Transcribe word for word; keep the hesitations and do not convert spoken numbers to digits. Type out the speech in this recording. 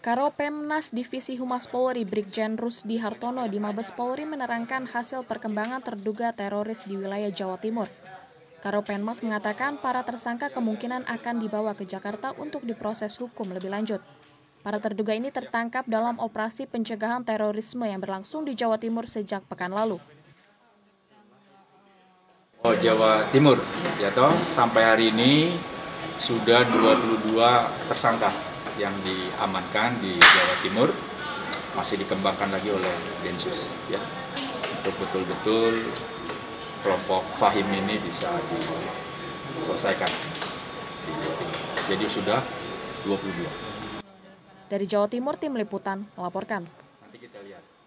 Karopemnas Divisi Humas Polri Brigjen Rusdi Hartono di Mabes Polri menerangkan hasil perkembangan terduga teroris di wilayah Jawa Timur. Karopemnas mengatakan para tersangka kemungkinan akan dibawa ke Jakarta untuk diproses hukum lebih lanjut. Para terduga ini tertangkap dalam operasi pencegahan terorisme yang berlangsung di Jawa Timur sejak pekan lalu. Oh, Jawa Timur, ya toh, sampai hari ini sudah dua puluh dua tersangka yang diamankan di Jawa Timur, masih dikembangkan lagi oleh Densus, ya, untuk betul-betul kelompok Fahim ini bisa diselesaikan di Jawa Timur. Jadi sudah dua puluh dua. Dari Jawa Timur, tim liputan melaporkan. Nanti kita lihat.